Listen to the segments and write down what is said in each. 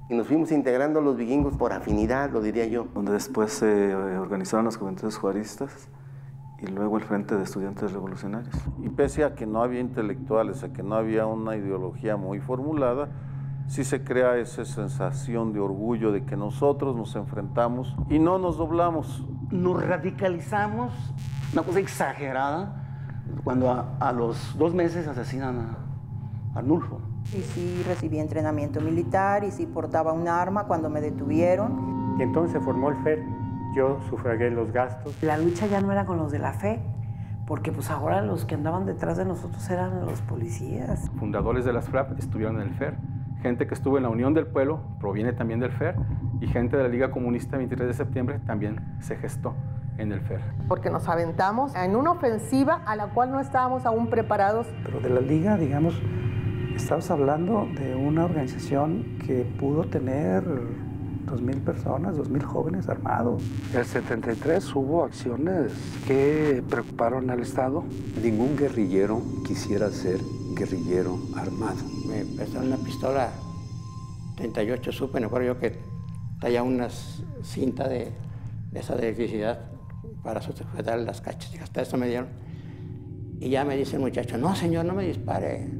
Y nos fuimos integrando los vikingos por afinidad, lo diría yo. Donde después se organizaron las juventudes juaristas y luego el Frente de Estudiantes Revolucionarios. Y pese a que no había intelectuales, a que no había una ideología muy formulada, sí se crea esa sensación de orgullo de que nosotros nos enfrentamos y no nos doblamos. Nos radicalizamos, una cosa exagerada, cuando a los 2 meses asesinan a Arnulfo. Y sí recibí entrenamiento militar y sí portaba un arma cuando me detuvieron. Y entonces se formó el FER. Yo sufragué los gastos. La lucha ya no era con los de la fe, porque pues ahora los que andaban detrás de nosotros eran los policías. Fundadores de las FRAP estuvieron en el FER. Gente que estuvo en la Unión del Pueblo proviene también del FER. Y gente de la Liga Comunista 23 de septiembre también se gestó en el FER. Porque nos aventamos en una ofensiva a la cual no estábamos aún preparados. Pero de la Liga, digamos, estamos hablando de una organización que pudo tener 2,000 personas, 2,000 jóvenes armados. En el 73 hubo acciones que preocuparon al Estado. Ningún guerrillero quisiera ser guerrillero armado. Me prestaron una pistola 38 Super, me acuerdo yo que traía una cinta de esa de electricidad para sujetar las cachas. Y hasta eso me dieron. Y ya me dice el muchacho, no señor, no me dispare.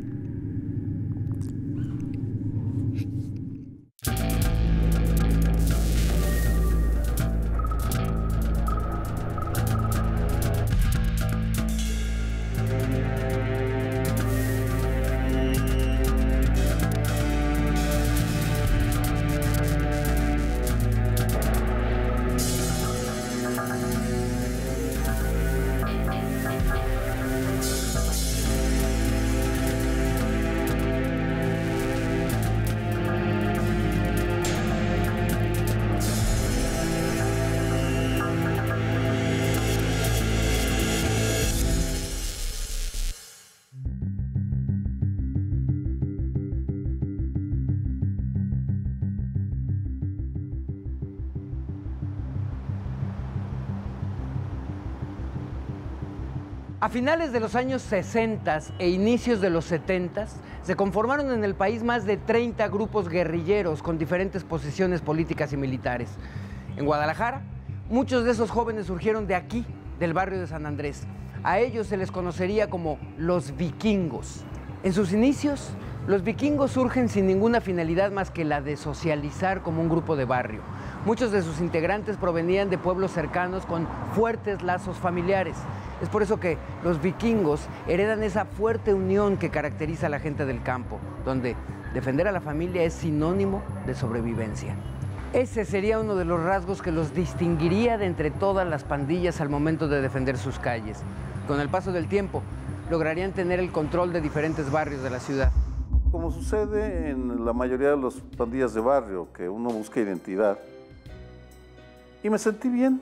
A finales de los años 60 e inicios de los 70 se conformaron en el país más de 30 grupos guerrilleros con diferentes posiciones políticas y militares. En Guadalajara, muchos de esos jóvenes surgieron de aquí, del barrio de San Andrés. A ellos se les conocería como los vikingos. En sus inicios, los vikingos surgen sin ninguna finalidad más que la de socializar como un grupo de barrio. Muchos de sus integrantes provenían de pueblos cercanos con fuertes lazos familiares. Es por eso que los vikingos heredan esa fuerte unión que caracteriza a la gente del campo, donde defender a la familia es sinónimo de sobrevivencia. Ese sería uno de los rasgos que los distinguiría de entre todas las pandillas al momento de defender sus calles. Con el paso del tiempo, lograrían tener el control de diferentes barrios de la ciudad. Como sucede en la mayoría de las pandillas de barrio, que uno busca identidad. Y me sentí bien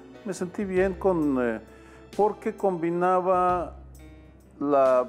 porque combinaba la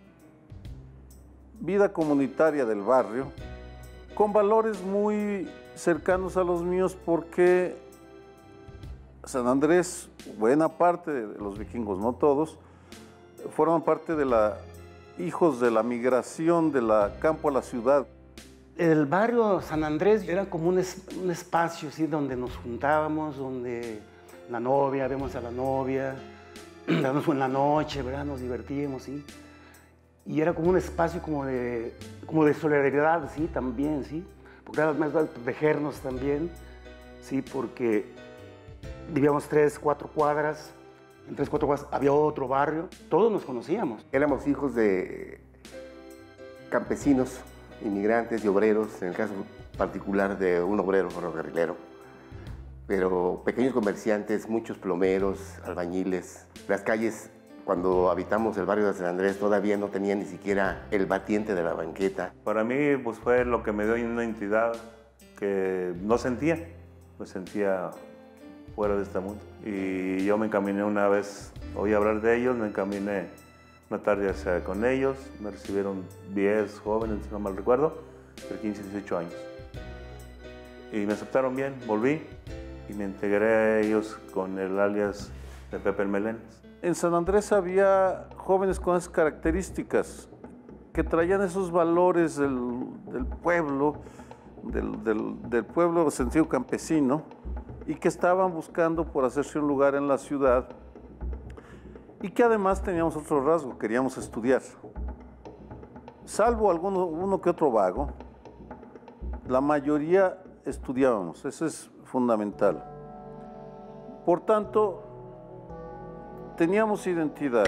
vida comunitaria del barrio con valores muy cercanos a los míos, porque San Andrés, buena parte de los vikingos, no todos, forman parte de hijos de la migración del campo a la ciudad. El barrio San Andrés era como un espacio, ¿sí?, donde nos juntábamos, donde la novia, vemos a la novia, dábamos en la noche, ¿verdad?, nos divertíamos, ¿sí? Y era como un espacio como de solidaridad, ¿sí?, también, ¿sí? Porque era más de protegernos también, ¿sí? Porque vivíamos 3, 4 cuadras, en 3, 4 cuadras había otro barrio, todos nos conocíamos. Éramos hijos de campesinos, inmigrantes y obreros, en el caso particular de un obrero ferrocarrilero, pero pequeños comerciantes, muchos plomeros, albañiles. Las calles, cuando habitamos el barrio de San Andrés, todavía no tenían ni siquiera el batiente de la banqueta. Para mí, pues fue lo que me dio una identidad que no sentía, me sentía fuera de este mundo. Y yo me encaminé una vez, oí hablar de ellos, me encaminé una tarde con ellos, me recibieron 10 jóvenes, si no mal recuerdo, de 15 y 18 años. Y me aceptaron bien, volví y me integré a ellos con el alias de Pepe el Melenas. En San Andrés había jóvenes con esas características, que traían esos valores del pueblo, del pueblo sentido campesino y que estaban buscando por hacerse un lugar en la ciudad y que además teníamos otro rasgo, queríamos estudiar. Salvo uno que otro vago, la mayoría estudiábamos, eso es fundamental. Por tanto, teníamos identidad.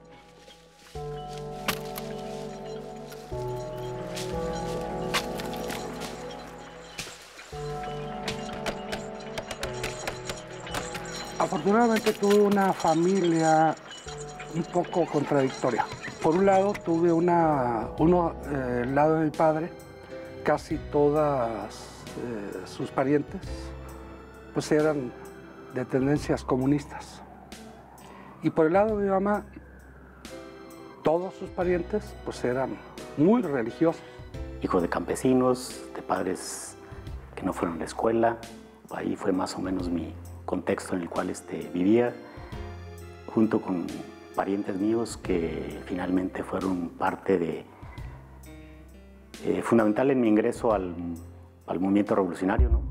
Afortunadamente tuve una familia un poco contradictoria. Por un lado, tuve el lado de mi padre, casi todas sus parientes pues eran de tendencias comunistas. Y por el lado de mi mamá, todos sus parientes pues eran muy religiosos. Hijo de campesinos, de padres que no fueron a la escuela, ahí fue más o menos mi contexto en el cual vivía, junto con parientes míos que finalmente fueron parte fundamental en mi ingreso al movimiento revolucionario, ¿no?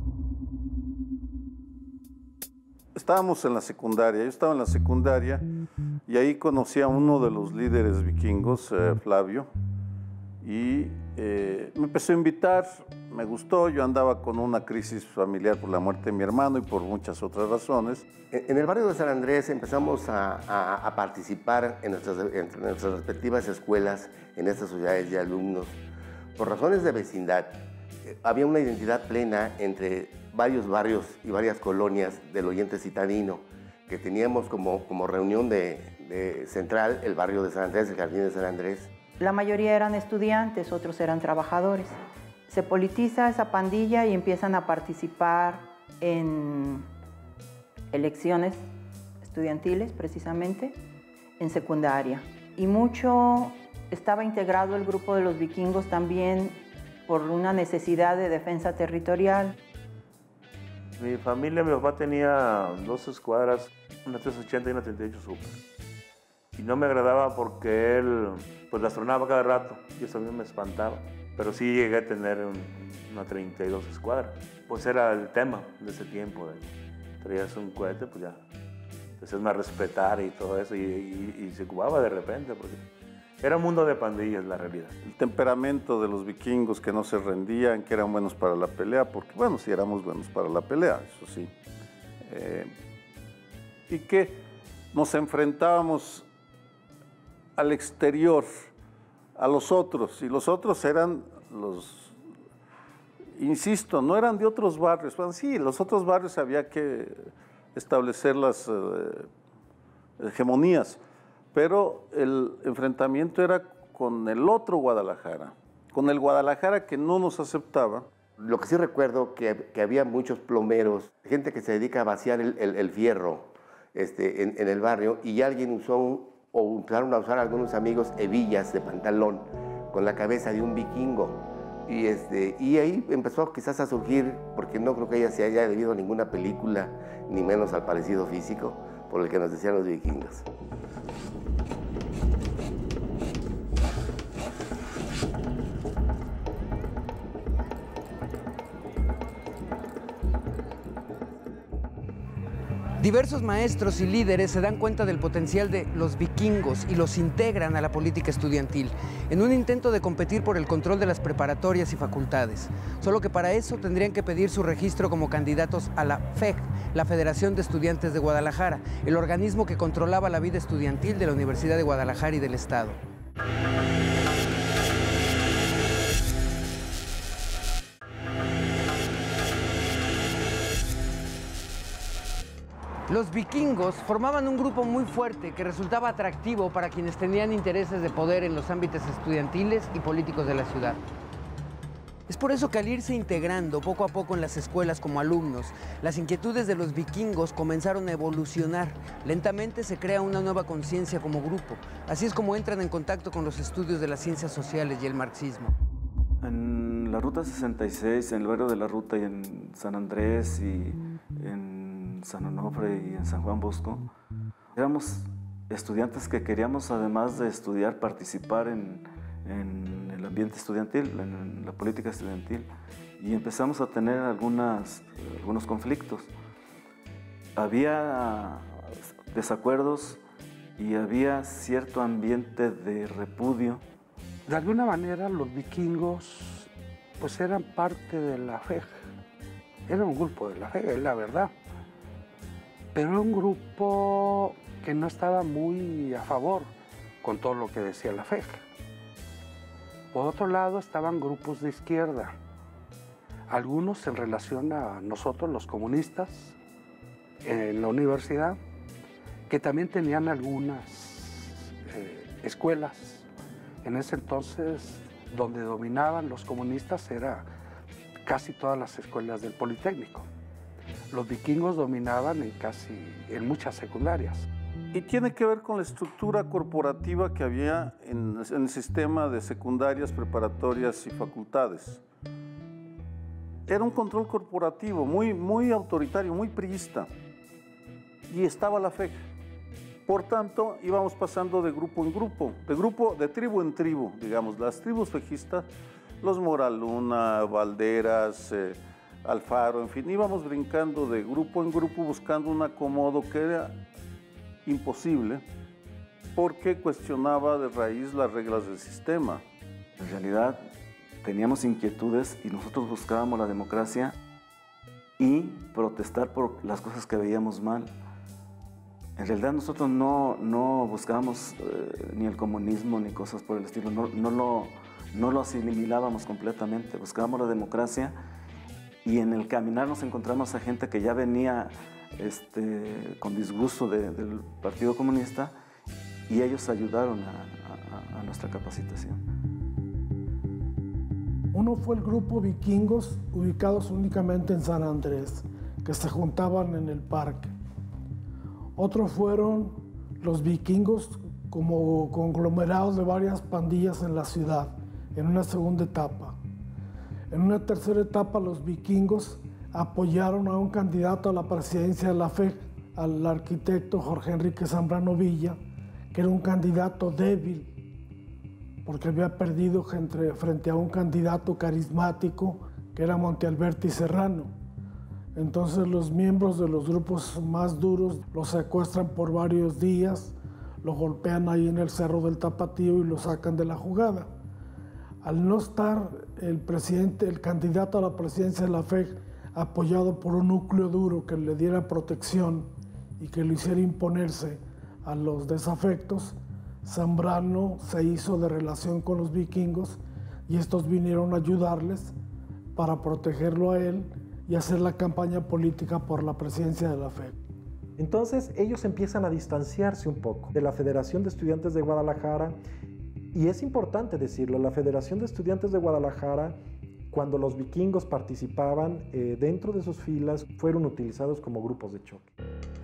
Estábamos en la secundaria, yo estaba en la secundaria y ahí conocí a uno de los líderes vikingos, Flavio, y me empezó a invitar, me gustó, yo andaba con una crisis familiar por la muerte de mi hermano y por muchas otras razones. En el barrio de San Andrés empezamos a participar en nuestras respectivas escuelas, en estas sociedades de alumnos. Por razones de vecindad, había una identidad plena entre varios barrios y varias colonias del Oriente citadino, que teníamos como reunión de central el barrio de San Andrés, el Jardín de San Andrés. La mayoría eran estudiantes, otros eran trabajadores. Se politiza esa pandilla y empiezan a participar en elecciones estudiantiles, precisamente, en secundaria. Y mucho estaba integrado el grupo de los vikingos también por una necesidad de defensa territorial. Mi familia, mi papá tenía 2 escuadras, una 380 y una 38 Super. Y no me agradaba porque él pues las tronaba cada rato y eso a mí me espantaba. Pero sí llegué a tener una 32 escuadra. Pues era el tema de ese tiempo. Traías un cohete, pues ya te hacías más respetar y todo eso. Y se cubaba de repente porque era un mundo de pandillas, la realidad. El temperamento de los vikingos que no se rendían, que eran buenos para la pelea, porque bueno, sí éramos buenos para la pelea, eso sí. Y que nos enfrentábamos al exterior, a los otros, y los otros eran insisto, no eran de otros barrios. Bueno, sí, los otros barrios había que establecer las hegemonías, pero el enfrentamiento era con el otro Guadalajara, con el Guadalajara que no nos aceptaba. Lo que sí recuerdo que había muchos plomeros, gente que se dedica a vaciar el fierro en el barrio, y alguien empezaron a usar algunos amigos hebillas de pantalón con la cabeza de un vikingo. Y ahí empezó quizás a surgir, porque no creo que ella se haya debido a ninguna película, ni menos al parecido físico por el que nos decían los vikingos. Diversos maestros y líderes se dan cuenta del potencial de los vikingos y los integran a la política estudiantil, en un intento de competir por el control de las preparatorias y facultades. Solo que para eso tendrían que pedir su registro como candidatos a la FEG, la Federación de Estudiantes de Guadalajara, el organismo que controlaba la vida estudiantil de la Universidad de Guadalajara y del Estado. Los vikingos formaban un grupo muy fuerte que resultaba atractivo para quienes tenían intereses de poder en los ámbitos estudiantiles y políticos de la ciudad. Es por eso que al irse integrando poco a poco en las escuelas como alumnos, las inquietudes de los vikingos comenzaron a evolucionar. Lentamente se crea una nueva conciencia como grupo. Así es como entran en contacto con los estudios de las ciencias sociales y el marxismo. En la Ruta 66, en el barrio de la Ruta y en San Andrés y en San Onofre y en San Juan Bosco, éramos estudiantes que queríamos, además de estudiar, participar en el ambiente estudiantil, en la política estudiantil. y empezamos a tener algunos conflictos. Había desacuerdos y había cierto ambiente de repudio. De alguna manera los vikingos pues eran parte de la FEG, era un grupo de la FEG, es la verdad, pero era un grupo que no estaba muy a favor con todo lo que decía la FEG. Por otro lado estaban grupos de izquierda, algunos en relación a nosotros los comunistas en la universidad, que también tenían algunas escuelas. En ese entonces, donde dominaban los comunistas era casi todas las escuelas del Politécnico. Los vikingos dominaban en muchas secundarias. Y tiene que ver con la estructura corporativa que había en el sistema de secundarias, preparatorias y facultades. Era un control corporativo muy autoritario, muy priista. Y estaba la FEG. Por tanto, íbamos pasando de grupo en grupo, de tribu en tribu, digamos. Las tribus fejistas, los Moraluna, Valderas, Alfaro, en fin, íbamos brincando de grupo en grupo buscando un acomodo que era imposible porque cuestionaba de raíz las reglas del sistema. En realidad, teníamos inquietudes y nosotros buscábamos la democracia y protestar por las cosas que veíamos mal. En realidad nosotros no buscábamos ni el comunismo ni cosas por el estilo, no lo asimilábamos completamente, buscábamos la democracia y en el caminar nos encontramos a gente que ya venía con disgusto del Partido Comunista y ellos ayudaron a nuestra capacitación. Uno fue el grupo Vikingos, ubicados únicamente en San Andrés, que se juntaban en el parque. Otro fueron los vikingos como conglomerados de varias pandillas en la ciudad, en una segunda etapa. En una tercera etapa, los vikingos apoyaron a un candidato a la presidencia de la FEG, al arquitecto Jorge Enrique Zambrano Villa, que era un candidato débil, porque había perdido frente a un candidato carismático, que era Monte Alberti Serrano. Entonces los miembros de los grupos más duros lo secuestran por varios días, lo golpean ahí en el Cerro del Tapatío y lo sacan de la jugada. Al no estar el candidato a la presidencia de la FEG apoyado por un núcleo duro que le diera protección y que lo hiciera imponerse a los desafectos, Zambrano se hizo de relación con los vikingos y estos vinieron a ayudarles para protegerlo a él y hacer la campaña política por la presidencia de la FEG. Entonces ellos empiezan a distanciarse un poco de la Federación de Estudiantes de Guadalajara, y es importante decirlo, la Federación de Estudiantes de Guadalajara, cuando los vikingos participaban dentro de sus filas, fueron utilizados como grupos de choque.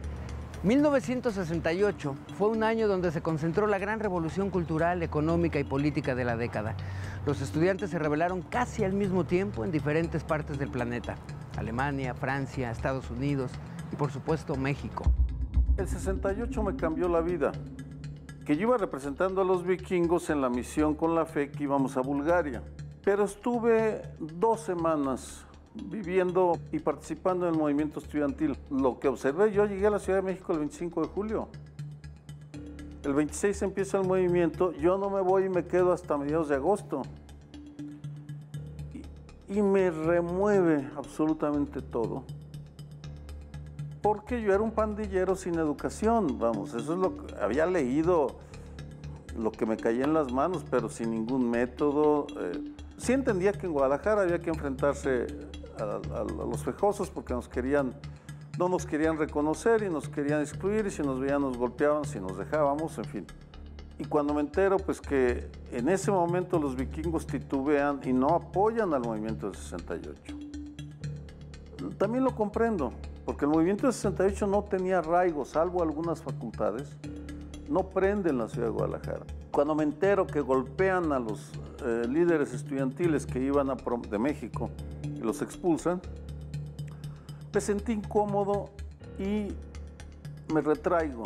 1968 fue un año donde se concentró la gran revolución cultural, económica y política de la década. Los estudiantes se rebelaron casi al mismo tiempo en diferentes partes del planeta: Alemania, Francia, Estados Unidos y por supuesto México. El 68 me cambió la vida, que yo iba representando a los vikingos en la misión con la FEG que íbamos a Bulgaria. Pero estuve 2 semanas viviendo y participando en el movimiento estudiantil. Lo que observé, yo llegué a la Ciudad de México el 25 de julio. El 26 empieza el movimiento, yo no me voy y me quedo hasta mediados de agosto. Y me remueve absolutamente todo. Porque yo era un pandillero sin educación, vamos, eso es lo que había leído, lo que me caía en las manos, pero sin ningún método. Sí entendía que en Guadalajara había que enfrentarse a los fejosos porque no nos querían reconocer y nos querían excluir, y si nos veían nos golpeaban, si nos dejábamos, en fin. Y cuando me entero pues que en ese momento los vikingos titubean y no apoyan al movimiento del 68, también lo comprendo, porque el movimiento del 68 no tenía arraigo, salvo algunas facultades, no prende en la ciudad de Guadalajara. Cuando me entero que golpean a los líderes estudiantiles que iban de México y los expulsan, me sentí incómodo y me retraigo.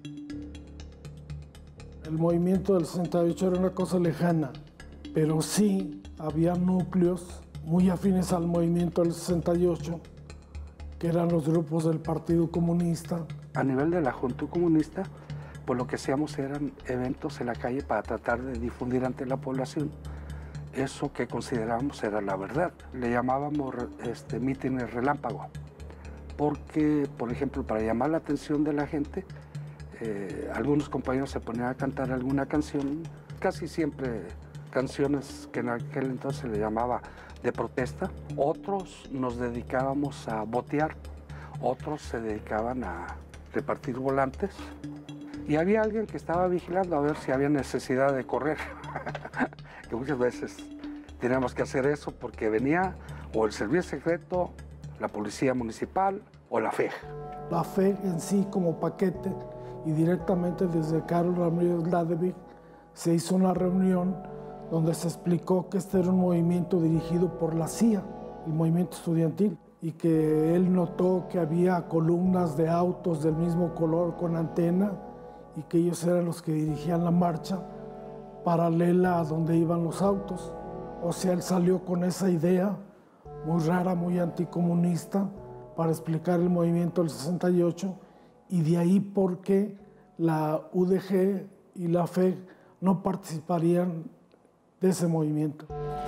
El movimiento del 68 era una cosa lejana, pero sí había núcleos muy afines al movimiento del 68, que eran los grupos del Partido Comunista. A nivel de la Juventud Comunista, pues lo que hacíamos eran eventos en la calle para tratar de difundir ante la población eso que considerábamos era la verdad. Le llamábamos mítines relámpago, porque, por ejemplo, para llamar la atención de la gente, algunos compañeros se ponían a cantar alguna canción, casi siempre canciones que en aquel entonces se le llamaba de protesta. Otros nos dedicábamos a botear, otros se dedicaban a repartir volantes, y había alguien que estaba vigilando a ver si había necesidad de correr, que muchas veces teníamos que hacer eso porque venía o el servicio secreto, la policía municipal o la FEG. La FEG en sí como paquete, y directamente desde Carlos Ramírez Ladevig se hizo una reunión donde se explicó que este era un movimiento dirigido por la CIA, el movimiento estudiantil, y que él notó que había columnas de autos del mismo color con antena y que ellos eran los que dirigían la marcha paralela a donde iban los autos. O sea, él salió con esa idea muy rara, muy anticomunista, para explicar el movimiento del 68, y de ahí por qué la UDG y la FEG no participarían de ese movimiento.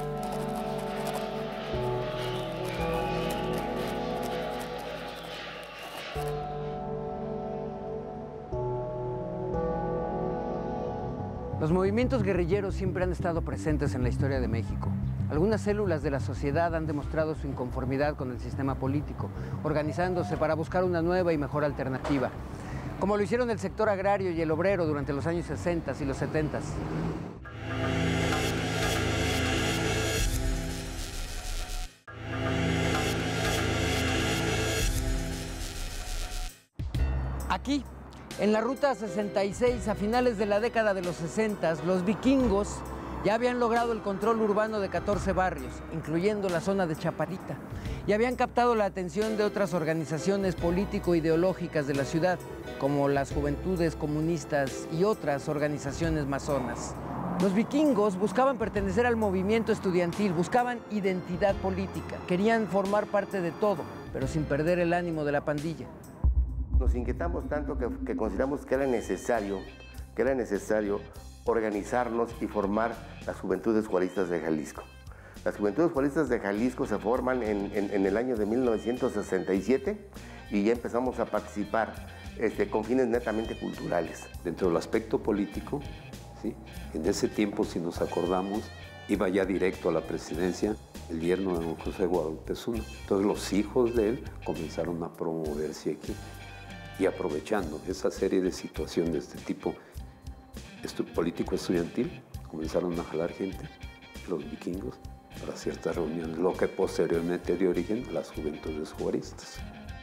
Los movimientos guerrilleros siempre han estado presentes en la historia de México. Algunas células de la sociedad han demostrado su inconformidad con el sistema político, organizándose para buscar una nueva y mejor alternativa, como lo hicieron el sector agrario y el obrero durante los años 60 y los 70. Aquí, en la Ruta 66, a finales de la década de los 60, los vikingos ya habían logrado el control urbano de 14 barrios, incluyendo la zona de Chaparita, y habían captado la atención de otras organizaciones político-ideológicas de la ciudad, como las Juventudes Comunistas y otras organizaciones masonas. Los vikingos buscaban pertenecer al movimiento estudiantil, buscaban identidad política, querían formar parte de todo, pero sin perder el ánimo de la pandilla. Nos inquietamos tanto que consideramos que era necesario organizarnos y formar las Juventudes Juaristas de Jalisco. Las Juventudes Juaristas de Jalisco se forman en el año de 1967 y ya empezamos a participar con fines netamente culturales. Dentro del aspecto político, ¿sí? En ese tiempo, si nos acordamos, iba ya directo a la presidencia el yerno de don José Guadalupe Zuna. Entonces los hijos de él comenzaron a promoverse aquí. Y aprovechando esa serie de situaciones de este tipo político estudiantil, comenzaron a jalar gente, los vikingos, para ciertas reuniones, lo que posteriormente dio origen a las Juventudes Juaristas.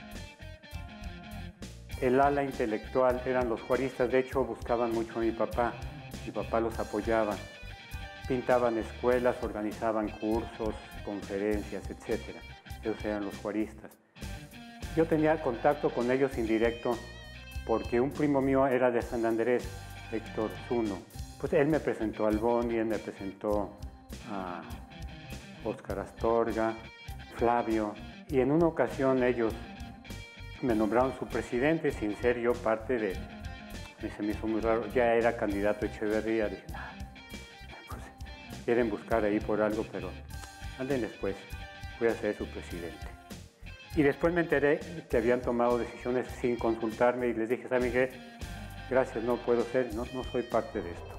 El ala intelectual eran los juaristas, de hecho buscaban mucho a mi papá los apoyaba, pintaban escuelas, organizaban cursos, conferencias, etc. Esos eran los juaristas. Yo tenía contacto con ellos indirecto porque un primo mío era de San Andrés, Héctor Zuno. Pues él me presentó al Boni, él me presentó a Óscar Astorga, Flavio, y en una ocasión ellos me nombraron su presidente sin ser yo parte de... Se me hizo muy raro, ya era candidato Echeverría, dije, pues quieren buscar ahí por algo, pero anden después, voy a ser su presidente. Y después me enteré que habían tomado decisiones sin consultarme y les dije, ¿saben qué? Gracias, no puedo ser, no soy parte de esto.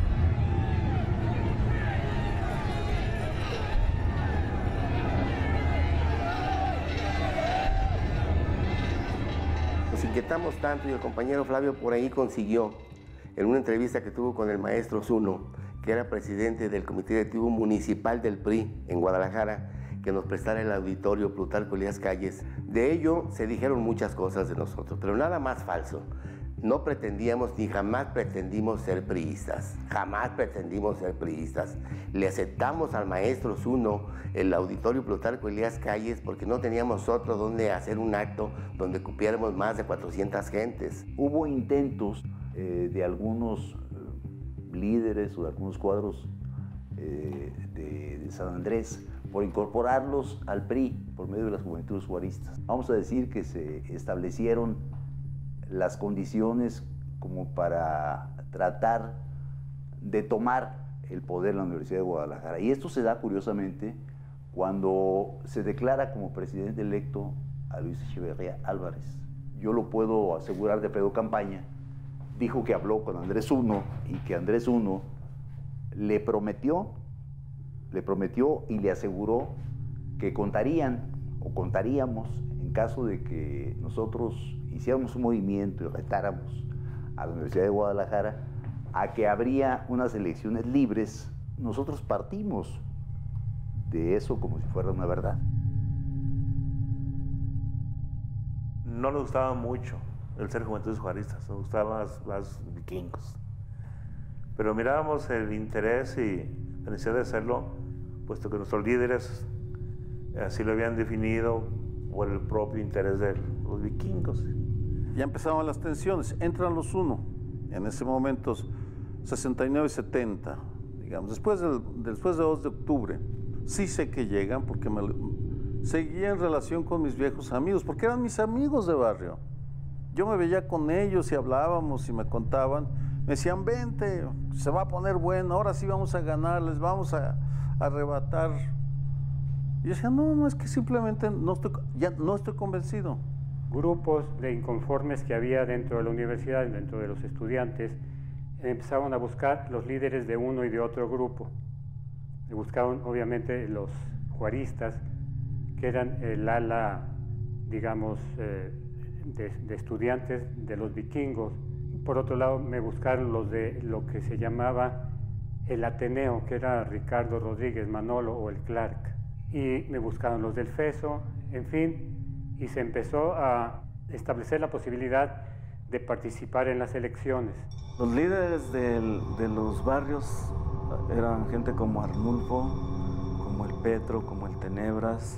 Nos inquietamos tanto y el compañero Flavio por ahí consiguió, en una entrevista que tuvo con el maestro Zuno, que era presidente del Comité Directivo Municipal del PRI en Guadalajara, que nos prestara el auditorio Plutarco Elías Calles. De ello se dijeron muchas cosas de nosotros, pero nada más falso. No pretendíamos ni jamás pretendimos ser priistas, jamás pretendimos ser priistas. Le aceptamos al maestro Zuno el auditorio Plutarco Elías Calles porque no teníamos otro donde hacer un acto donde cupiéramos más de 400 gentes. Hubo intentos de algunos líderes o de algunos cuadros de San Andrés por incorporarlos al PRI por medio de las Juventudes Juaristas. Vamos a decir que se establecieron las condiciones como para tratar de tomar el poder en la Universidad de Guadalajara. Y esto se da, curiosamente, cuando se declara como presidente electo a Luis Echeverría Álvarez. Yo lo puedo asegurar de Pedro Campaña. Dijo que habló con Andrés Uno y que Andrés Uno le prometió y le aseguró que contaríamos en caso de que nosotros hiciéramos un movimiento y retáramos a la Universidad de Guadalajara a que habría unas elecciones libres. Nosotros partimos de eso como si fuera una verdad. No nos gustaba mucho el ser Juventudes Juaristas, nos gustaban más vikingos. Pero mirábamos el interés y la necesidad de hacerlo, puesto que nuestros líderes así lo habían definido por el propio interés de los vikingos. Ya empezaban las tensiones, entran los Uno, en ese momento 69 y 70, digamos, después del 2 de octubre. Sí sé que llegan porque seguía en relación con mis viejos amigos, porque eran mis amigos de barrio. Yo me veía con ellos y hablábamos y me contaban, me decían, vente, se va a poner bueno, ahora sí vamos a ganar, les vamos a arrebatar. Y yo decía, no, es que simplemente no estoy convencido. Grupos de inconformes que había dentro de la universidad, dentro de los estudiantes, empezaron a buscar los líderes de uno y de otro grupo. Buscaban obviamente los juaristas, que eran el ala, digamos, de estudiantes de los vikingos. Por otro lado, me buscaron los de lo que se llamaba el Ateneo, que era Ricardo Rodríguez, Manolo o el Clark. Y me buscaron los del FESO, en fin, y se empezó a establecer la posibilidad de participar en las elecciones. Los líderes de los barrios eran gente como Arnulfo, como el Petro, como el Tenebras.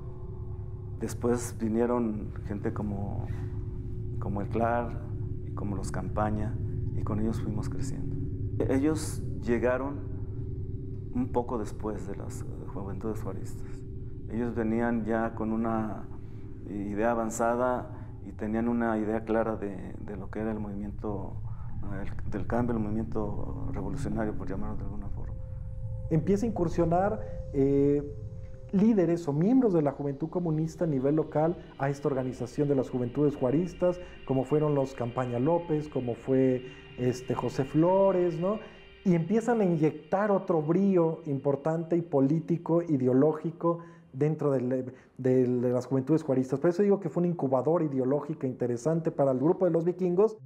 Después vinieron gente como el Clark, como los Campaña, y con ellos fuimos creciendo. Ellos llegaron un poco después de las Juventudes Juaristas. Ellos venían ya con una idea avanzada y tenían una idea clara de lo que era el movimiento del cambio, el movimiento revolucionario, por llamarlo de alguna forma. Empieza a incursionar líderes o miembros de la Juventud Comunista a nivel local a esta organización de las Juventudes Juaristas, como fueron los Campaña López, como fue José Flores, ¿no? Y empiezan a inyectar otro brío importante y político, ideológico, dentro de las Juventudes Juaristas. Por eso digo que fue una incubadora ideológica interesante para el grupo de los vikingos.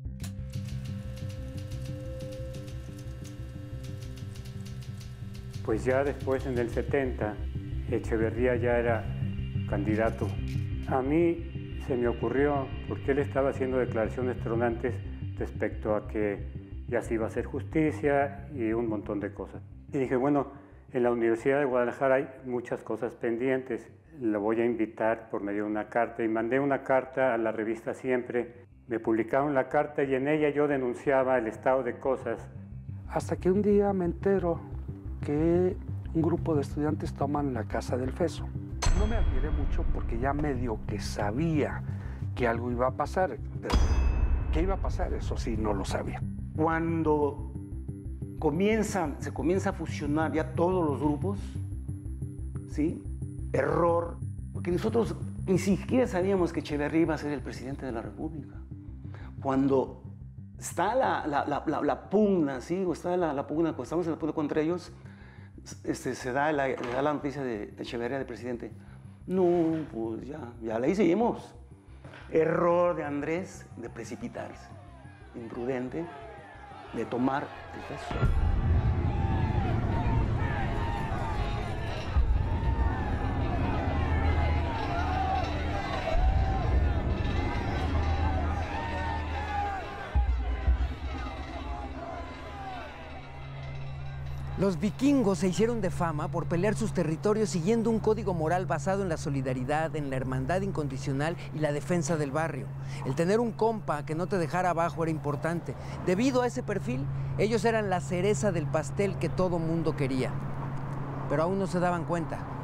Pues ya después, en el 70, Echeverría ya era candidato. A mí se me ocurrió, porque él estaba haciendo declaraciones tronantes respecto a que ya se iba a hacer justicia y un montón de cosas. Y dije, bueno, en la Universidad de Guadalajara hay muchas cosas pendientes. Lo voy a invitar por medio de una carta. Y mandé una carta a la revista Siempre. Me publicaron la carta y en ella yo denunciaba el estado de cosas. Hasta que un día me entero que un grupo de estudiantes toman la casa del FESO. No me admiré mucho porque ya medio que sabía que algo iba a pasar. Pero ¿qué iba a pasar? Eso sí, no lo sabía. Cuando se comienza a fusionar ya todos los grupos, ¿sí? Error, porque nosotros ni siquiera sabíamos que Echeverría iba a ser el presidente de la República. Cuando está la pugna, ¿sí? O está la pugna, cuando estamos en la pugna contra ellos, se da la noticia de Echeverría de presidente. No, pues ya la hicimos. Error de Andrés de precipitarse, imprudente, de tomar el FESO. Los vikingos se hicieron de fama por pelear sus territorios siguiendo un código moral basado en la solidaridad, en la hermandad incondicional y la defensa del barrio. El tener un compa que no te dejara abajo era importante. Debido a ese perfil, ellos eran la cereza del pastel que todo mundo quería. Pero aún no se daban cuenta.